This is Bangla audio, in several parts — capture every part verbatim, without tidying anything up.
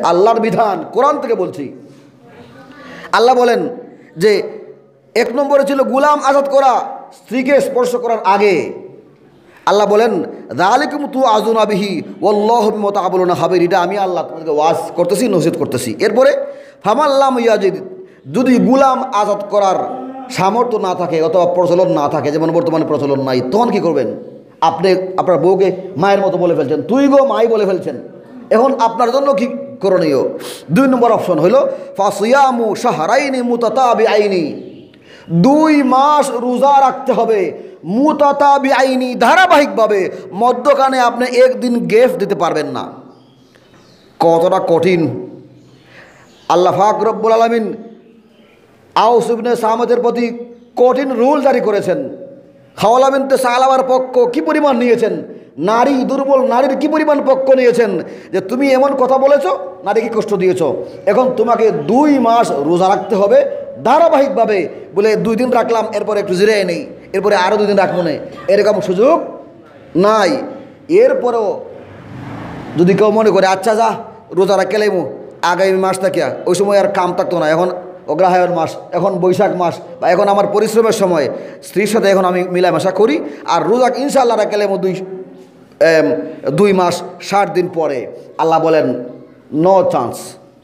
আল্লাহর বিধান, কোরআন থেকে বলছি। আল্লাহ বলেন যে এক নম্বরে ছিল গোলাম আজাদ করা, স্ত্রীকে স্পর্শ করার আগে। আল্লাহ বলেন যালিকুম তুআযুনা বিহি ওয়াল্লাহু বিমা তা'মালুনা খাবীর। এটা আমি আল্লাহ তোমাদেরকে ওয়াজ করতেছি, নসিহত করতেছি। এরপরে ফামান লাম ইয়াজিদ, যদি গোলাম আজাদ করার সামর্থ্য না থাকে অথবা প্রচলন না থাকে, যেমন বর্তমানে প্রচলন নাই, তখন কি করবেন? আপনি আপনার বউকে মায়ের মতো বলে ফেলছেন, তুই গো মাই বলে ফেলছেন। এখন আপনার জন্য কি করণীয়? দুই নম্বর অপশন হলো ফাসিয়ামু শাহরাইনি মুতাতাবিআইনি, দুই মাস রোজা রাখতে হবে মুতাতাবিআইনি, ধারাবাহিকভাবে। মধ্যখানে আপনি একদিন গেফ দিতে পারবেন না। কতটা কঠিন! আল্লাহ পাক রব্বুল আলামিন আওস ইবনে সামাদের প্রতি কঠিন রুল জারি করেছেন। খাওয়ালা বিনতে সালাবার পক্ষ কি পরিমাণ নিয়েছেন, নারী দুর্বল নারীর কি পরিমাণ পক্ষ নিয়েছেন, যে তুমি এমন কথা বলেছো, নারীকে কষ্ট দিয়েছো, এখন তোমাকে দুই মাস রোজা রাখতে হবে ধারাবাহিকভাবে। বলে দুই দিন রাখলাম, এরপরে একটু জিরে নেই, এরপরে আরও দুই দিন রাখবো না, এরকম সুযোগ নাই। এরপরেও যদি কেউ মনে করে আচ্ছা যা রোজা রাখলেমো আগামী মাস থাকিয়া, ওই সময় আর কাম থাকতো না, এখন অগ্রহায়ণ মাস, এখন বৈশাখ মাস, বা এখন আমার পরিশ্রমের সময়, স্ত্রীর সাথে এখন আমি মিলামেশা করি, আর রোজা ইনশাআল্লাহ রাখলেমো দুই দুই মাস ষাট দিন পরে। আল্লাহ বলেন নো চান্স,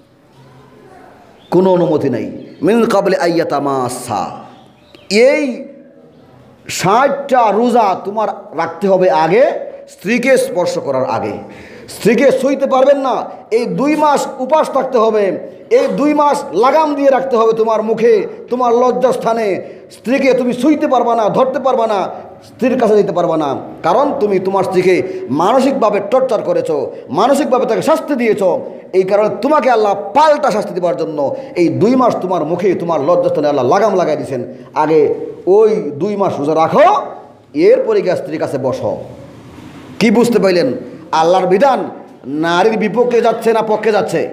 কোনো অনুমতি নেই। মিন কাবলে আইয়াতামাসা, এই ষাটটা রোজা তোমার রাখতে হবে আগে, স্ত্রীকে স্পর্শ করার আগে। স্ত্রীকে সইতে পারবেন না, এই দুই মাস উপাস থাকতে হবে, এই দুই মাস লাগাম দিয়ে রাখতে হবে তোমার মুখে, তোমার লজ্জাস্থানে। স্ত্রীকে তুমি সইতে পারবা না, ধরতে পারবা না, স্ত্রীর কাছে যেতে পারবা না, কারণ তুমি তোমার স্ত্রীকে মানসিকভাবে টর্চার করেছো, মানসিকভাবে তাকে শাস্তি দিয়েছো। এই কারণে তোমাকে আল্লাহ পাল্টা শাস্তি দেওয়ার জন্য এই দুই মাস তোমার মুখে, তোমার লজ্জাস্থানে আল্লাহ লাগাম লাগাই দিয়েছেন। আগে ওই দুই মাস রোজা রাখো, এরপরে গিয়ে স্ত্রীর কাছে বসো। কি বুঝতে পাইলেন? আল্লাহর বিধান নারীর বিপক্ষে যাচ্ছে না পক্ষে যাচ্ছে?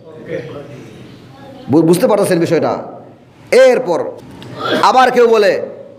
বুঝতে পারতেছেন বিষয়টা? এরপর আবার কেউ বলে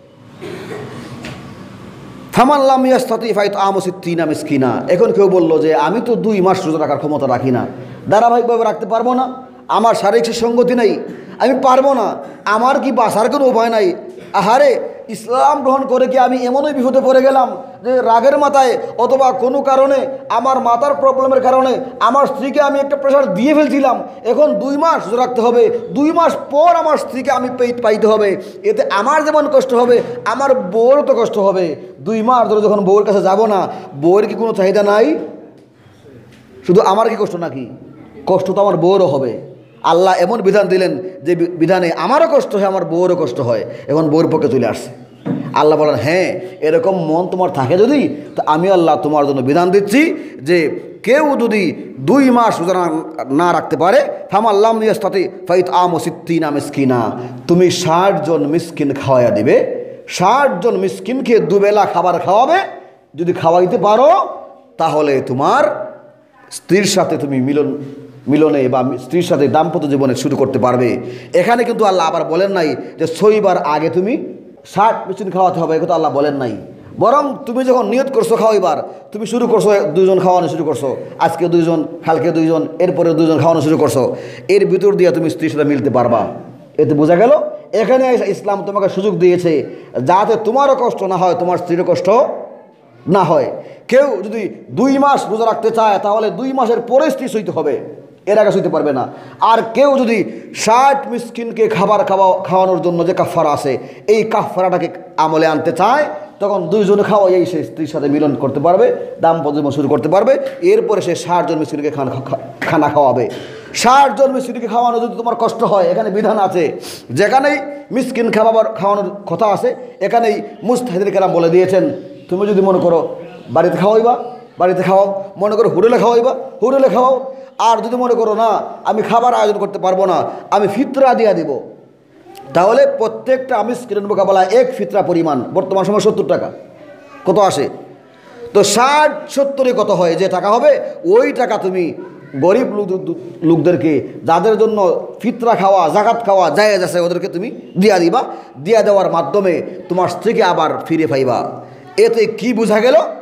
ফামান লাম ইয়াস্তাতি ফাইতআমু সিত্তিনা মিসকিনা। এখন কেউ বলল যে আমি তো দুই মাস রোজা রাখার ক্ষমতা রাখি না, ধারাবাহিকভাবে রাখতে পারবো না, আমার শারীরিক সঙ্গতি নেই, আমি পারবো না, আমার কি বাঁচার কোনো উপায় নাই। আহারে, ইসলাম গ্রহণ করে কি আমি এমনই বিপদে পড়ে গেলাম যে রাগের মাথায় অথবা কোনো কারণে, আমার মাথার প্রবলেমের কারণে আমার স্ত্রীকে আমি একটা প্রেশার দিয়ে ফেলছিলাম, এখন দুই মাস রাখতে হবে, দুই মাস পর আমার স্ত্রীকে আমি পাইতে হবে, এতে আমার যেমন কষ্ট হবে আমার বউরও তো কষ্ট হবে। দুই মাস ধরে যখন বউর কাছে যাব না, বউয়ের কি কোনো চাহিদা নাই? শুধু আমার কি কষ্ট নাকি? কষ্ট তো আমার বউরও হবে। আল্লাহ এমন বিধান দিলেন যে বিধানে আমারও কষ্ট হয়, আমার বউরও কষ্ট হয়, এখন বউর পক্ষে চলে আসছে। আল্লাহ বলেন হ্যাঁ, এরকম মন তোমার থাকে যদি, তো আমি আল্লাহ তোমার জন্য বিধান দিচ্ছি যে কেউ যদি দুই মাস রোজা না রাখতে পারে, ফামাল্লাম ইয়াস্তাতি ফাইতআমু সিত্তিনা মিসকিনা, তুমি ষাট জন মিসকিন খাওয়াইয়া দিবে, ষাট জন মিসকিনকে দুবেলা খাবার খাওয়াবে। যদি খাওয়াইতে পারো তাহলে তোমার স্ত্রীর সাথে তুমি মিলন মিলনে বা স্ত্রীর সাথে দাম্পত্য জীবনে শুরু করতে পারবে। এখানে কিন্তু আল্লাহ আবার বলেন নাই যে ছয়বার আগে তুমি ষাট মিসকিন খাওয়াতে হবে, এটা আল্লাহ বলেন নাই। বরং তুমি যখন নিয়ত করছো খাওয়াইবার, তুমি শুরু করছো দুইজন খাওয়ানো শুরু করছো, আজকে দুইজন, কালকে দুইজন, এরপরে দুইজন খাওয়ানো শুরু করছো, এর ভিতর দিয়ে তুমি স্ত্রীর সাথে মিলতে পারবা। এতে বোঝা গেল এখানে ইসলাম তোমাকে সুযোগ দিয়েছে যাতে তোমারও কষ্ট না হয়, তোমার স্ত্রীরও কষ্ট না হয়। কেউ যদি দুই মাস রোজা রাখতে চায় তাহলে দুই মাসের পরে স্ত্রী সইতে হবে, এর আগে সইতে পারবে না। আর কেউ যদি ষাট মিসকিনকে খাবার খাওয়া খাওয়ানোর জন্য যে কাফারা আছে, এই কাফারাটাকে আমলে আনতে চায়, তখন দুইজনে খাওয়াই সে স্ত্রীর সাথে মিলন করতে পারবে, দাম্পত্য জীবন শুরু করতে পারবে। এরপরে সে ষাট জন মিসকিনকে খানা খানা খাওয়াবে। ষাট জন মিসকিনকে খাওয়ানো যদি তোমার কষ্ট হয়, এখানে বিধান আছে, যেখানেই মিসকিন খাওয়াবার খাওয়ানোর কথা আছে এখানেই মুজতাহিদের কেরাম বলে দিয়েছেন, তুমি যদি মনে করো বাড়িতে খাওয়াইবা, বাড়িতে খাওয়াও, মনে করো হোটেলে খাওয়াইবা, হোটেলে খাওয়াও। আর যদি মনে করো না আমি খাবার আয়োজন করতে পারবো না, আমি ফিতরা দিয়া দিব, তাহলে প্রত্যেকটা মিসকিনের মোকাবেলায় এক ফিতরা পরিমাণ, বর্তমান সময় সত্তর টাকা, কত আসে? তো ষাট সত্তরে কত হয় যে টাকা হবে, ওই টাকা তুমি গরিব লোকদেরকে, যাদের জন্য ফিতরা খাওয়া, জাকাত খাওয়া জায়েজ আছে, ওদেরকে তুমি দিয়া দিবা। দিয়া দেওয়ার মাধ্যমে তোমার স্ত্রীকে আবার ফিরে পাইবা। এতে কি বোঝা গেল?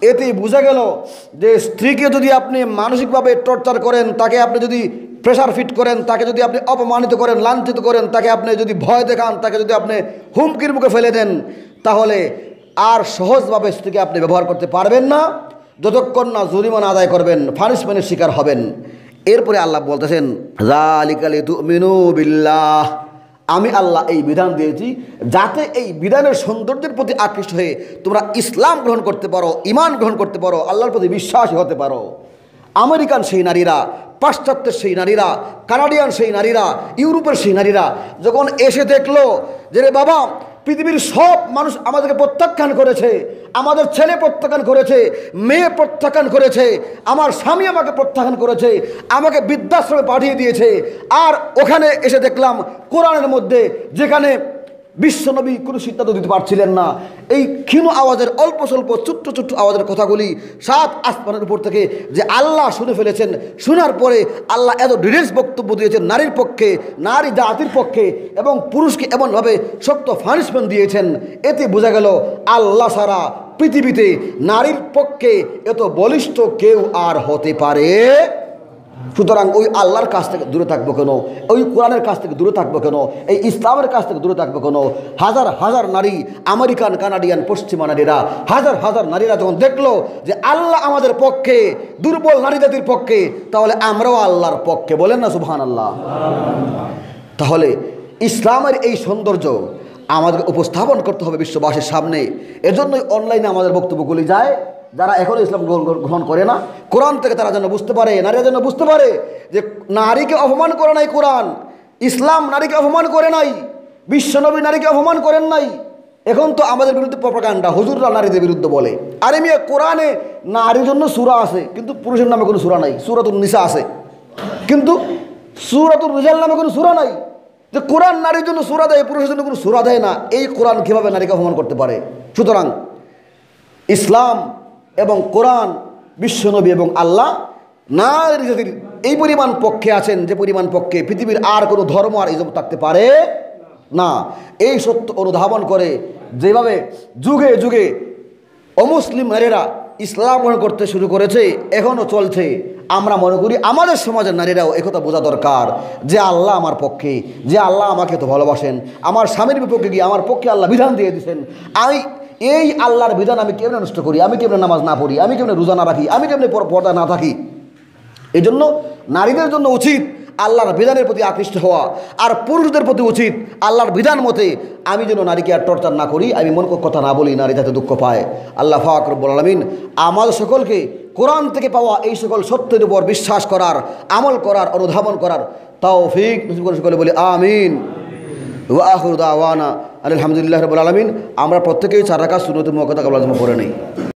এতেই বোঝা গেল যে স্ত্রীকে যদি আপনি মানসিকভাবে টর্চার করেন, তাকে আপনি যদি প্রেশার ফিট করেন, তাকে যদি আপনি অপমানিত করেন, লাঞ্ছিত করেন, তাকে আপনি যদি ভয় দেখান, তাকে যদি আপনি হুমকির মুখে ফেলে দেন, তাহলে আর সহজভাবে স্ত্রীকে আপনি ব্যবহার করতে পারবেন না যতক্ষণ না জরিমানা আদায় করবেন, পানিশমেন্টের শিকার হবেন। এরপরে আল্লাহ বলতেছেন যালিকা লিতুমিনু বিল্লাহ, আমি আল্লাহ এই বিধান দিয়েছি যাতে এই বিধানের সৌন্দর্যের প্রতি আকৃষ্ট হয়ে তোমরা ইসলাম গ্রহণ করতে পারো, ঈমান গ্রহণ করতে পারো, আল্লাহর প্রতি বিশ্বাসী হতে পারো। আমেরিকান সেই নারীরা, পাশ্চাত্যের সেই নারীরা, কানাডিয়ান সেই নারীরা, ইউরোপের সেই নারীরা যখন এসে দেখলো যে রে বাবা, পৃথিবীর সব মানুষ আমাদেরকে প্রত্যাখ্যান করেছে, আমাদের ছেলে প্রত্যাখ্যান করেছে, মেয়ে প্রত্যাখ্যান করেছে, আমার স্বামী আমাকে প্রত্যাখ্যান করেছে, আমাকে বৃদ্ধাশ্রমে পাঠিয়ে দিয়েছে, আর ওখানে এসে দেখলাম কোরআনের মধ্যে যেখানে বিশ্বনবী কোনো সিদ্ধান্ত দিতে পারছিলেন না, এই ক্ষীণ আওয়াজের অল্প স্বল্প ছোট্ট ছোট্ট আওয়াজের কথাগুলি সাত আসমানের উপর থেকে যে আল্লাহ শুনে ফেলেছেন, শোনার পরে আল্লাহ এত ডিটেলস বক্তব্য দিয়েছেন নারীর পক্ষে, নারী জাতির পক্ষে, এবং পুরুষকে এমনভাবে শক্ত পানিশমেন্ট দিয়েছেন। এতে বোঝা গেল আল্লাহ ছাড়া পৃথিবীতে নারীর পক্ষে এত বলিষ্ঠ কেউ আর হতে পারে। সুতরাং ওই আল্লাহর কাছ থেকে দূরে থাকবো কেন, ওই কোরআনের কাছ থেকে দূরে থাকবো কেন, এই ইসলামের কাছ থেকে দূরে থাকবো কেন? হাজার হাজার নারী, আমেরিকান, কানাডিয়ান, পশ্চিমা নারীরা, হাজার হাজার নারীরা যখন দেখলো যে আল্লাহ আমাদের পক্ষে, দুর্বল নারী জাতির পক্ষে, তাহলে আমরাও আল্লাহর পক্ষে, বলেন না সুবহানাল্লাহ। তাহলে ইসলামের এই সৌন্দর্য আমাদের উপস্থাপন করতে হবে বিশ্ববাসীর সামনে। এজন্যই অনলাইনে আমাদের বক্তব্যগুলি যায়। যারা এখনও ইসলাম গ্রহণ করে না, কোরআন থেকে তারা যেন বুঝতে পারে, নারীরা যেন বুঝতে পারে যে নারীকে অপমান করে নাই কোরআন, ইসলাম নারীকে অপমান করে নাই, বিশ্বনবী নারীকে অপমান করেন নাই। এখন তো আমাদের বিরুদ্ধে প্রপাগান্ডা, হুজুররা নারীদের বিরুদ্ধে বলে। আরে মিয়া, কোরআনে নারীর জন্য সূরা আছে, কিন্তু পুরুষের নামে কোনো সূরা নাই। সূরাতুন নিসা আছে, কিন্তু সূরাতুর রিজাল নামে কোনো সূরা নাই। যে কোরআন নারীর জন্য সূরা দেয়, পুরুষের জন্য কোনো সূরা দেয় না, এই কোরআন কীভাবে নারীকে অপমান করতে পারে? সুতরাং ইসলাম এবং কোরআন, বিশ্বনবী এবং আল্লাহ নারী জাতির এই পরিমাণ পক্ষে আছেন যে পরিমাণ পক্ষে পৃথিবীর আর কোনো ধর্ম আর ইজত থাকতে পারে না। এই সত্য অনুধাবন করে যেভাবে যুগে যুগে অমুসলিম নারীরা ইসলাম গ্রহণ করতে শুরু করেছে, এখনও চলছে, আমরা মনে করি আমাদের সমাজের নারীরাও একথা বোঝা দরকার যে আল্লাহ আমার পক্ষে, যে আল্লাহ আমাকে তো ভালোবাসেন, আমার স্বামীর বিপক্ষে গিয়ে আমার পক্ষে আল্লাহ বিধান দিয়ে দিয়েছেন। আমি এই আল্লাহর বিধান আমি কেমনে নষ্ট করি, আমি কেমনে নামাজ না পড়ি, আমি কেমনে রোজা না রাখি, আমি কেমনে পর্দা না থাকি? এই জন্য নারীদের জন্য উচিত আল্লাহর বিধানের প্রতি আকৃষ্ট হওয়া, আর পুরুষদের প্রতি উচিত আল্লাহর বিধান মতে আমি যেন নারীকে আর টর্চার না করি, আমি মন কথা না বলি, নারী যাতে দুঃখ পায়। আল্লাহ পাক রব্বুল আলামিন আমাদের সকলকে কোরআন থেকে পাওয়া এই সকল সত্যের উপর বিশ্বাস করার, আমল করার, অনুধাবন করার তৌফিক নসিব করুন। সকলে বলি আমিন। ওয়া আখিরু দাওয়ানা আলহামদুলিল্লাহি রাব্বিল আলামিন। আমরা প্রত্যেকেই চার রাকাত সুন্নাতুল মুআক্কাদা কাবলা জমা পড়ে নেই।